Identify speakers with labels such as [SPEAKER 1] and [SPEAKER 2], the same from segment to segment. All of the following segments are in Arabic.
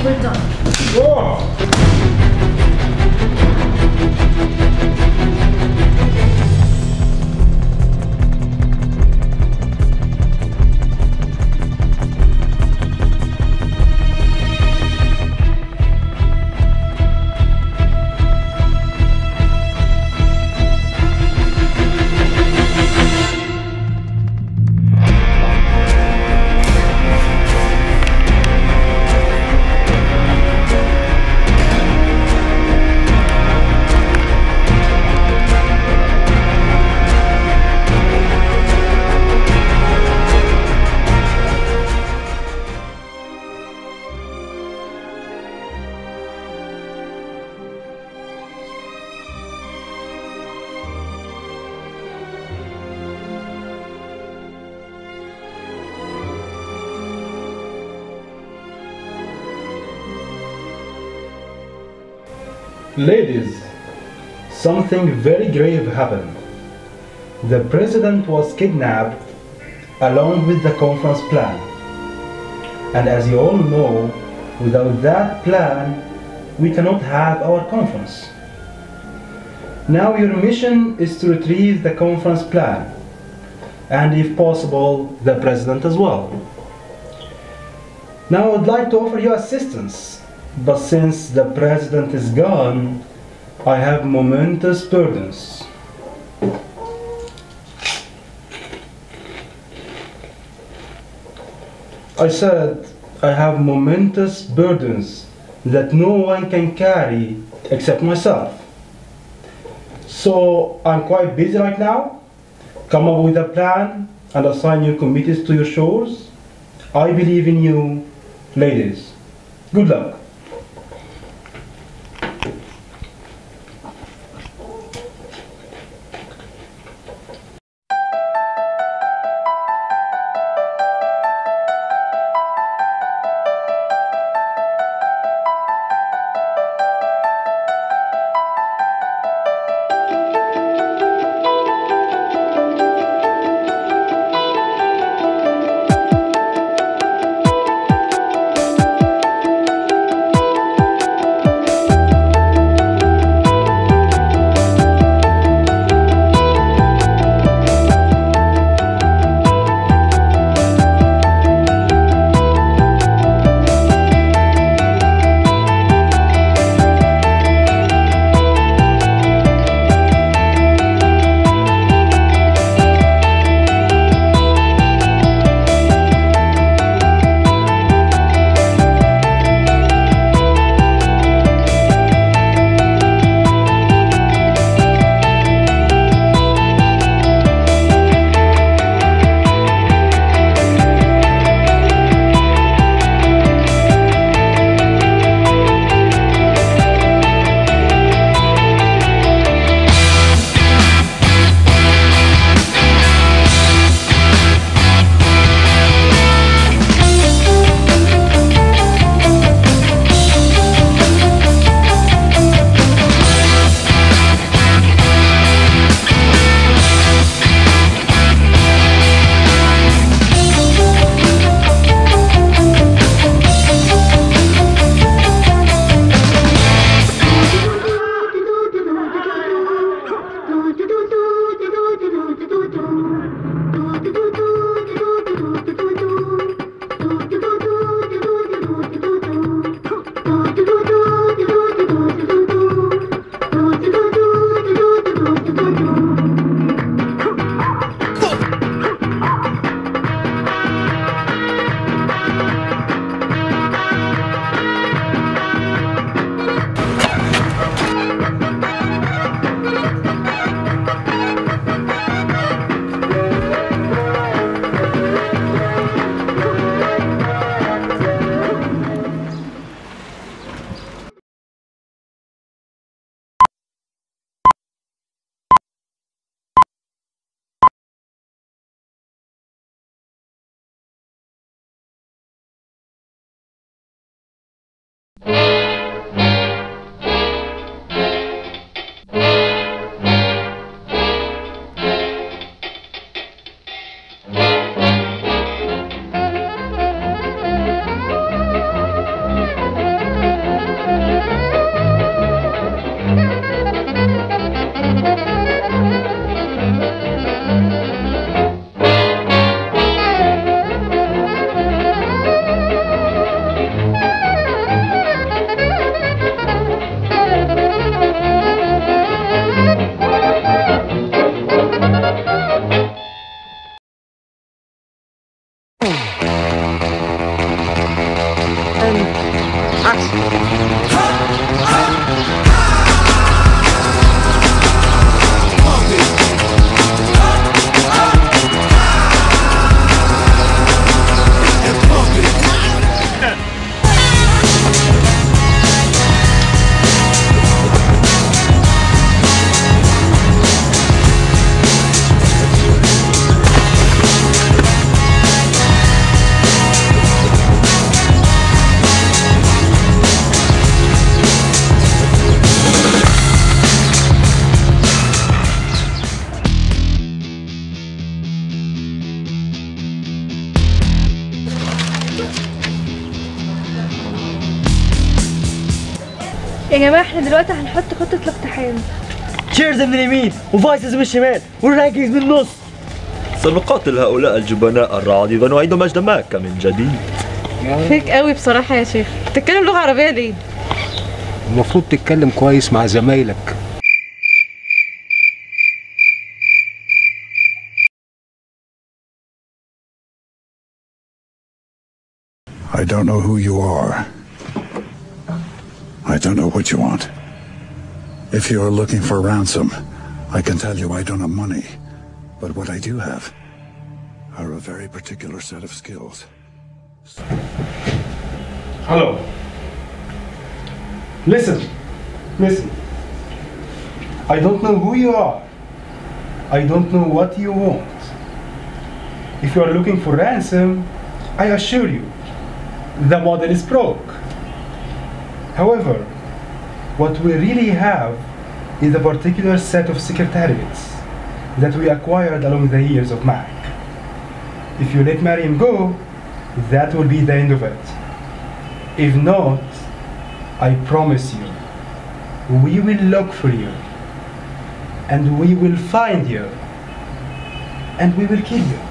[SPEAKER 1] we're done.
[SPEAKER 2] Whoa!
[SPEAKER 3] Ladies, something very grave happened. The president was kidnapped along with the conference plan. And as you all know, without that plan, we cannot have our conference. Now your mission is to retrieve the conference plan, and if possible, the president as well. Now I would like to offer you assistance. But since the president is gone, I have momentous burdens. I said I have momentous burdens that no one can carry except myself. So I'm quite busy right now. Come up with a plan and assign your committees to your shores. I believe in you, ladies. Good luck.
[SPEAKER 1] يا جماعة احنا دلوقتي هنحط خطة الاقتحام.
[SPEAKER 2] تشيرز من اليمين وفايسز من الشمال والراجيز من النص.
[SPEAKER 4] سنقاتل هؤلاء الجبناء الرعاديد ونعيد مجد ماك من جديد.
[SPEAKER 5] فيك قوي بصراحة يا شيخ. بتتكلم لغة عربية ليه؟
[SPEAKER 6] المفروض تتكلم كويس مع زمايلك.
[SPEAKER 7] I don't know who you are. I don't know what you want. If you are looking for ransom, I can tell you I don't have money. But what I do have are a very particular set of skills.
[SPEAKER 3] Hello. Listen. I don't know who you are. I don't know what you want. If you are looking for ransom, I assure you, the model is broke. However, what we really have is a particular set of secretariats that we acquired along the years of MAC. If you let Mariam go, that will be the end of it. If not, I promise you, we will look for you, and we will find you, and we will kill you.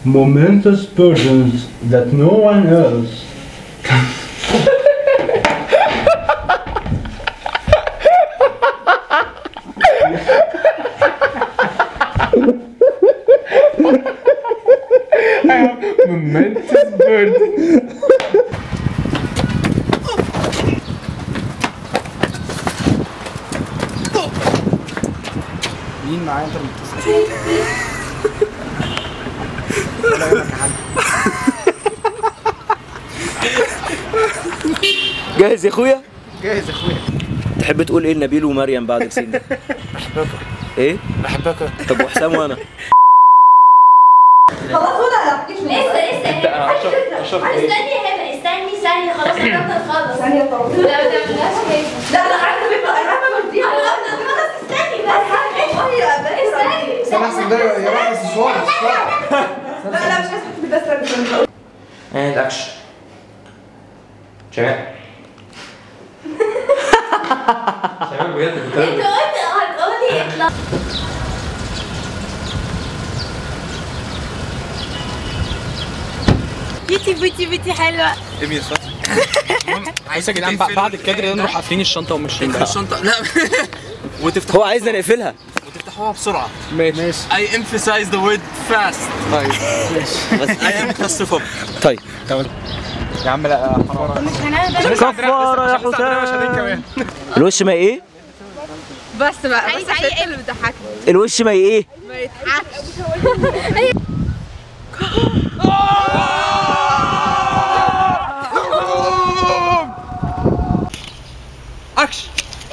[SPEAKER 3] momentous burdens that no one else can.
[SPEAKER 2] momentous burden. مين معايا انت متصل؟ ولا يهمك يا حاج.
[SPEAKER 8] جاهز يا اخويا؟
[SPEAKER 2] جاهز يا اخويا.
[SPEAKER 8] تحب تقول ايه لنبيل ومريم بعد السين ده؟
[SPEAKER 2] بحبك.
[SPEAKER 8] ايه؟
[SPEAKER 2] بحبك.
[SPEAKER 8] طب وحسام وانا؟
[SPEAKER 9] خلاص ولا لسه استني يا هبه استني ثانيه خلاص احنا بنخلص ثانيه طول لا ما تعملهاش كده لا عارفه بيبقى الرحمه مرضيه خلاص استني بس استني
[SPEAKER 2] احسن ده يا واحد بس شويه
[SPEAKER 9] لا مش عايزه احط بس
[SPEAKER 2] اند اكشن شباب شباب بجد
[SPEAKER 9] انت قلت هتقولي اطلع بيتي حلوه
[SPEAKER 2] ايه مين صح؟ عايز يا جدعان بعد الكادر ده نروح قافلين الشنطه وماشيين بقى الشنطه لا
[SPEAKER 8] هو عايزنا نقفلها
[SPEAKER 2] وتفتحوها بسرعه ماشي I emphasize the word fast طيب ماشي بس I am claustrophobic
[SPEAKER 8] طيب
[SPEAKER 2] يا عم لا حرام
[SPEAKER 8] كفاره يا حسام الوش ما ايه؟
[SPEAKER 5] بس بقى عايز ايه اللي بيضحكني
[SPEAKER 8] الوش ما ايه؟
[SPEAKER 5] ما يضحكش
[SPEAKER 2] اكشن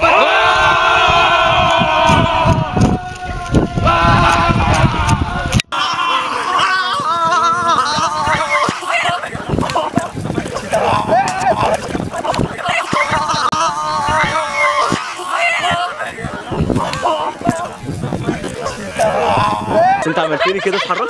[SPEAKER 8] انت عملتني كده اتحركت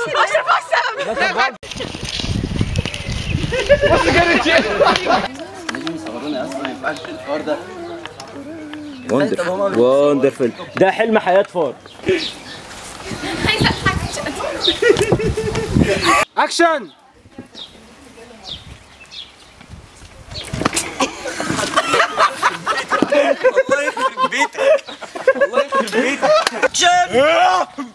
[SPEAKER 8] وندرفل ده حلم حياة فار
[SPEAKER 9] عايزه اضحك
[SPEAKER 2] اكشن الله يخرب بيتك الله يخرب بيتك